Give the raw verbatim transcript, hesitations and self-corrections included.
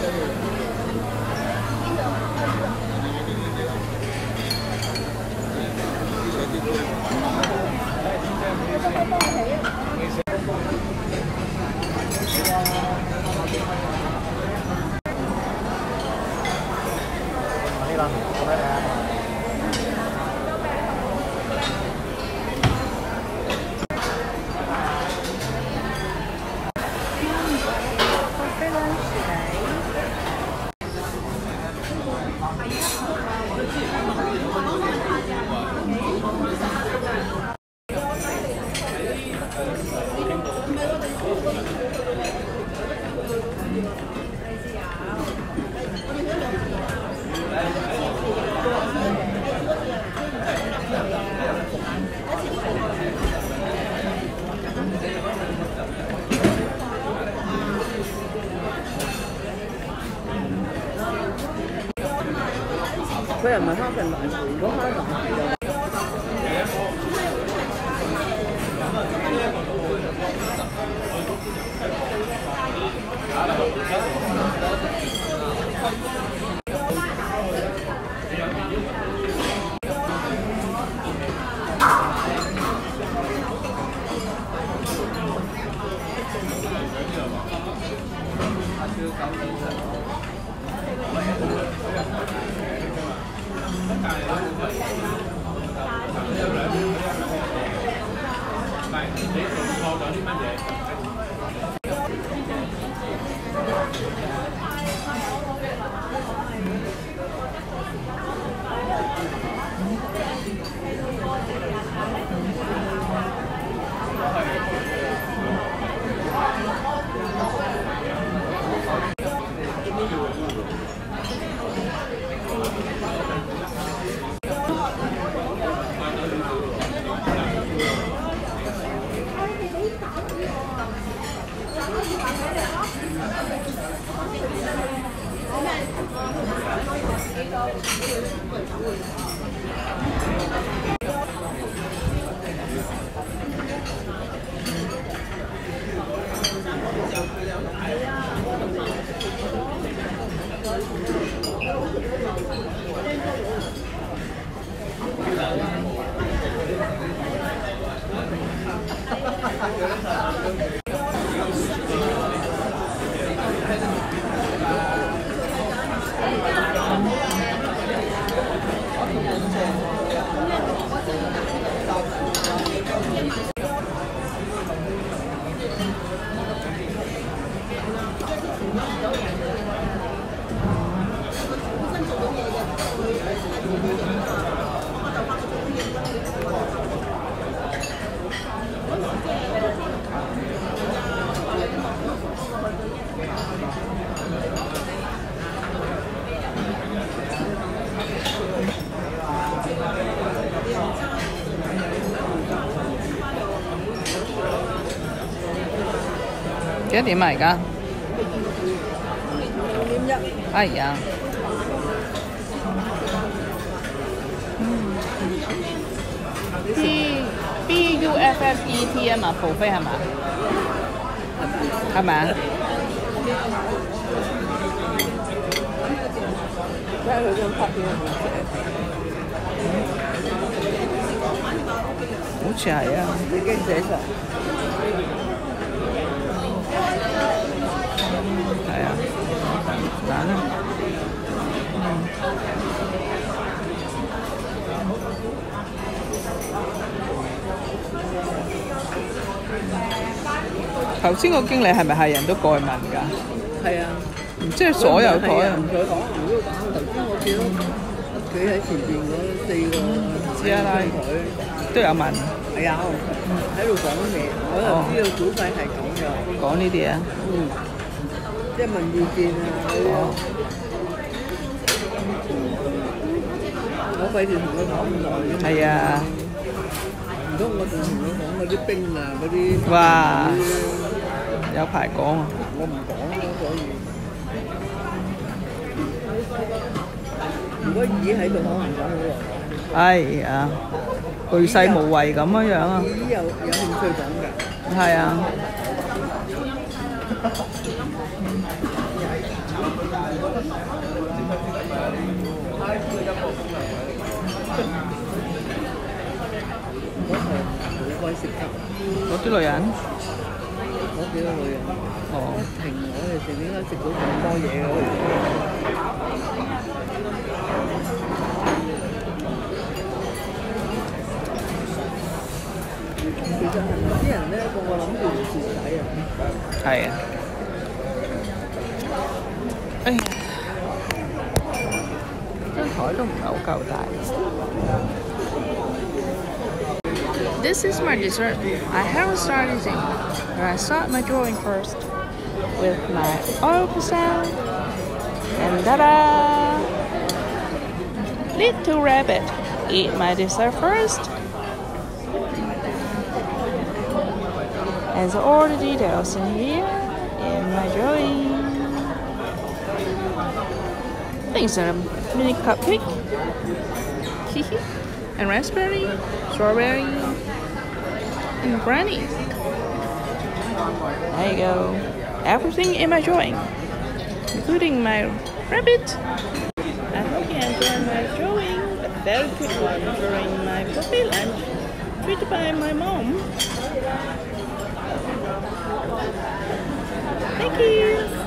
佢又唔係蝦皮來，如果蝦皮就。 幾多點啊？而家兩點一。 哎呀，嗯 ，B B U F F E T 啊嘛，蒲飛係嘛？係咪啊？ 睇下佢張卡片有冇寫？ 好似係啊， 已經寫上。 係啊，揀啦。頭先個經理係咪係人都過去問㗎？ 係啊， 即係所有台啊？ 唔再講，唔好講。頭先我見到佢喺前邊嗰四個知啦台都有問。 係啊，喺度講嘢，我就知道股費係咁㗎。 講呢啲啊？ 嗯。 即係問意見啊！哦、我費事同佢講咁耐。係啊。唔通我仲同佢講嗰啲冰啊嗰啲。 哇！有排講啊！ 我唔講咯，所以。如果已喺度，可能講好耐。 哎呀，巨細無遺咁樣樣啊！ 已有有興趣講㗎。 係啊。 嗰堂好鬼食得， 嗰啲女人， 嗰幾個女人， 哦， 停我哋食點解食到咁多嘢嘅佢哋？其實係咪啲人咧個個諗住蝕底啊？ 係啊。哎呀，張台都唔係好夠大。This is my dessert. I haven't started yet, but I start my drawing first with my oil pastel. And ta-da! Little rabbit, eat my dessert first. And all the details in here in my drawing. Things are a mini cupcake, and raspberry, strawberry, and brownie. There you go. Everything in my drawing, including my rabbit. I hope you enjoy my drawing, a very good one during my buffet lunch, treated by my mom. Thank you.